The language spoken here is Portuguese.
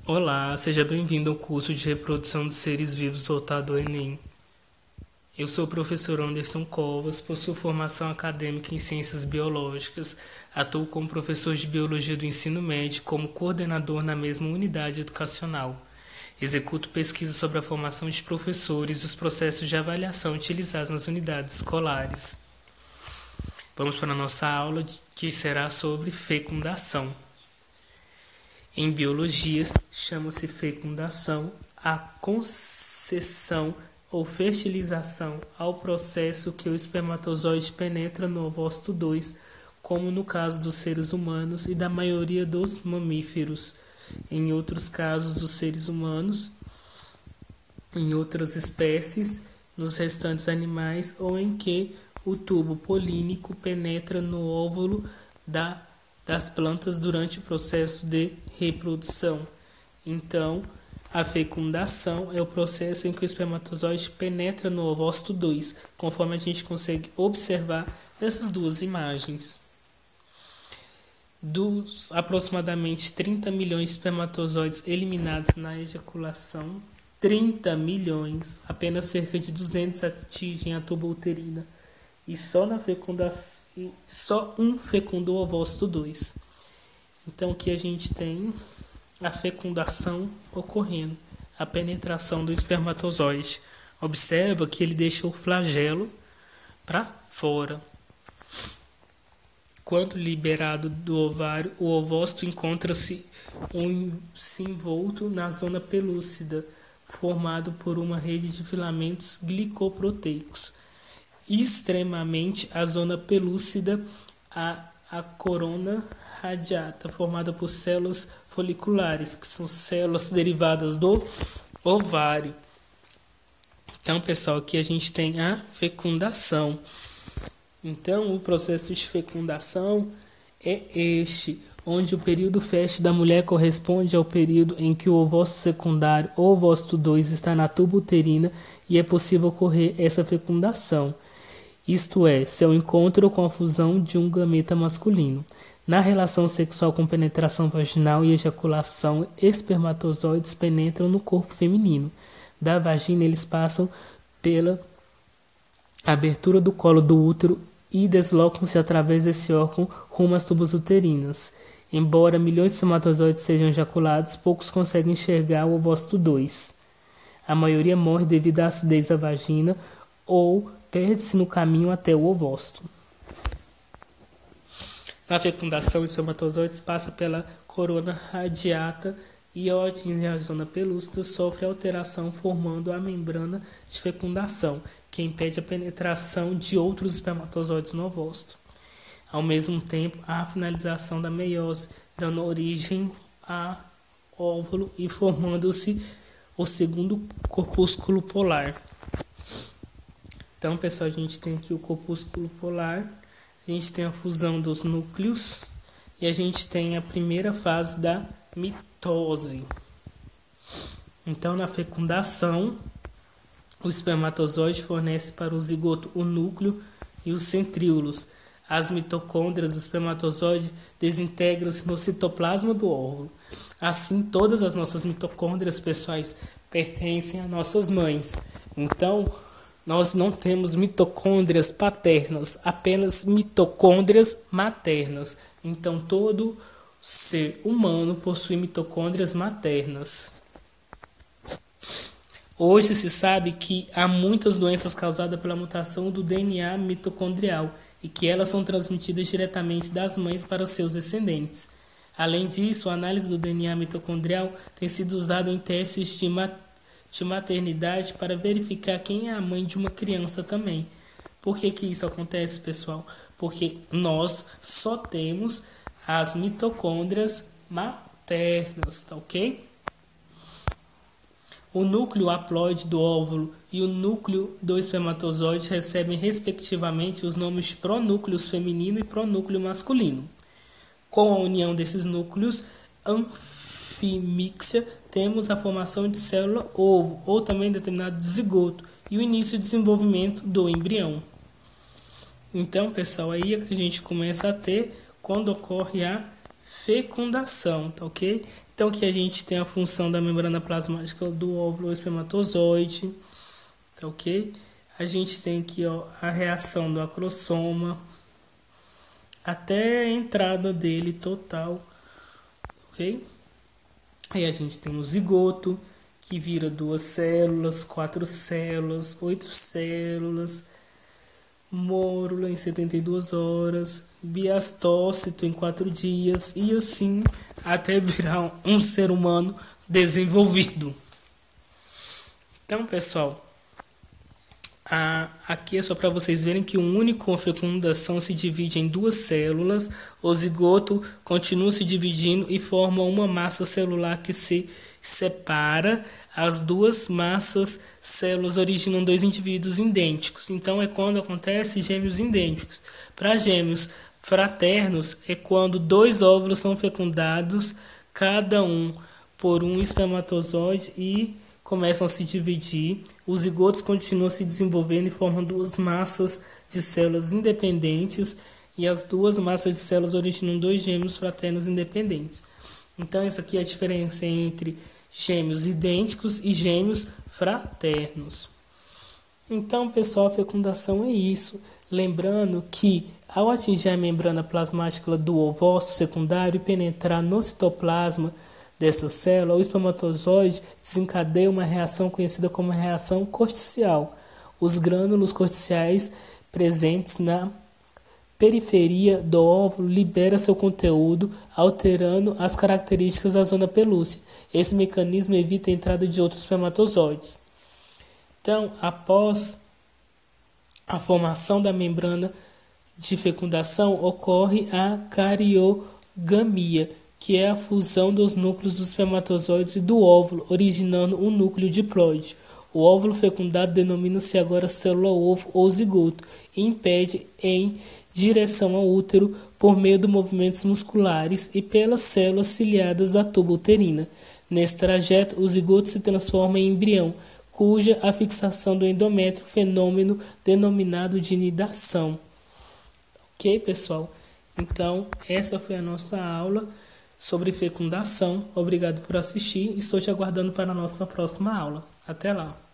Olá, seja bem-vindo ao curso de reprodução dos seres vivos voltado ao Enem. Eu sou o professor Anderson Covas, possuo formação acadêmica em ciências biológicas, atuo como professor de biologia do ensino médio como coordenador na mesma unidade educacional. Executo pesquisa sobre a formação de professores e os processos de avaliação utilizados nas unidades escolares. Vamos para a nossa aula que será sobre fecundação. Em biologia, chama-se fecundação a concessão ou fertilização ao processo que o espermatozoide penetra no ovócito 2, como no caso dos seres humanos e da maioria dos mamíferos. Em outros casos dos seres humanos, em outras espécies, nos restantes animais ou em que o tubo polínico penetra no óvulo das plantas durante o processo de reprodução. Então, a fecundação é o processo em que o espermatozoide penetra no ovócito 2, conforme a gente consegue observar nessas duas imagens. Dos aproximadamente 30 milhões de espermatozoides eliminados na ejaculação, 30 milhões, apenas cerca de 200 atingem a tuba uterina. E só na fecundação, só um fecundou o ovócito 2. Então aqui a gente tem a fecundação ocorrendo, a penetração do espermatozoide. Observa que ele deixa o flagelo para fora. Quando liberado do ovário, o ovócito encontra-se envolto na zona pelúcida, formado por uma rede de filamentos glicoproteicos. Extremamente a zona pelúcida, a corona radiata, formada por células foliculares, que são células derivadas do ovário. Então, pessoal, aqui a gente tem a fecundação. Então, o processo de fecundação é este, onde o período fértil da mulher corresponde ao período em que o ovócito secundário ou ovócito 2 está na tuba uterina e é possível ocorrer essa fecundação. Isto é, seu encontro com a fusão de um gameta masculino. Na relação sexual com penetração vaginal e ejaculação, espermatozoides penetram no corpo feminino. Da vagina, eles passam pela abertura do colo do útero e deslocam-se através desse órgão rumo às tubas uterinas. Embora milhões de espermatozoides sejam ejaculados, poucos conseguem enxergar o ovócito 2. A maioria morre devido à acidez da vagina ou perde-se no caminho até o ovócito. Na fecundação, o espermatozoide passa pela corona radiata e, ao atingir a zona pelúcida, sofre alteração formando a membrana de fecundação, que impede a penetração de outros espermatozoides no ovócito. Ao mesmo tempo, há a finalização da meiose, dando origem ao óvulo e formando-se o segundo corpúsculo polar. Então, pessoal, a gente tem aqui o corpúsculo polar, a gente tem a fusão dos núcleos e a gente tem a primeira fase da mitose. Então, na fecundação, o espermatozoide fornece para o zigoto o núcleo e os centríolos. As mitocôndrias do espermatozoide desintegram-se no citoplasma do óvulo. Assim, todas as nossas mitocôndrias, pessoais, pertencem a nossas mães. Então, nós não temos mitocôndrias paternas, apenas mitocôndrias maternas. Então, todo ser humano possui mitocôndrias maternas. Hoje se sabe que há muitas doenças causadas pela mutação do DNA mitocondrial e que elas são transmitidas diretamente das mães para seus descendentes. Além disso, a análise do DNA mitocondrial tem sido usada em testes de maternidade para verificar quem é a mãe de uma criança também. Por que isso acontece, pessoal? Porque nós só temos as mitocôndrias maternas, tá ok? O núcleo haploide do óvulo e o núcleo do espermatozoide recebem respectivamente os nomes de pronúcleos feminino e pronúcleo masculino. Com a união desses núcleos, anfimíxia, temos a formação de célula-ovo, ou também determinado de zigoto, e o início do desenvolvimento do embrião. Então, pessoal, aí é que a gente começa a ter quando ocorre a fecundação, tá ok? Então, aqui a gente tem a função da membrana plasmática do óvulo ou espermatozoide, tá ok? A gente tem aqui, ó, a reação do acrossoma até a entrada dele total, ok? Aí a gente tem o zigoto, que vira 2 células, 4 células, 8 células, mórula em 72 horas, biastócito em 4 dias e assim até virar um ser humano desenvolvido. Então, pessoal, aqui é só para vocês verem que um único fecundação se divide em 2 células, o zigoto continua se dividindo e forma uma massa celular que se separa. As 2 massas células originam 2 indivíduos idênticos. Então é quando acontece gêmeos idênticos. Para gêmeos fraternos é quando 2 óvulos são fecundados, cada um por um espermatozoide, e começam a se dividir. Os zigotos continuam se desenvolvendo e formam 2 massas de células independentes, e as 2 massas de células originam 2 gêmeos fraternos independentes. Então, isso aqui é a diferença entre gêmeos idênticos e gêmeos fraternos. Então, pessoal, a fecundação é isso. Lembrando que, ao atingir a membrana plasmática do ovócito secundário e penetrar no citoplasma dessa célula, o espermatozoide desencadeia uma reação conhecida como reação corticial. Os grânulos corticiais presentes na periferia do óvulo liberam seu conteúdo, alterando as características da zona pelúcea. Esse mecanismo evita a entrada de outros espermatozoides. Então, após a formação da membrana de fecundação, ocorre a cariogamia, que é a fusão dos núcleos dos espermatozoides e do óvulo, originando um núcleo diploide. O óvulo fecundado denomina-se agora célula-ovo ou zigoto e impede em direção ao útero por meio de movimentos musculares e pelas células ciliadas da tuba uterina. Nesse trajeto, o zigoto se transforma em embrião, cuja a fixação do endométrio, fenômeno denominado de nidação. Ok, pessoal? Então, essa foi a nossa aula sobre fecundação. Obrigado por assistir e estou te aguardando para a nossa próxima aula. Até lá!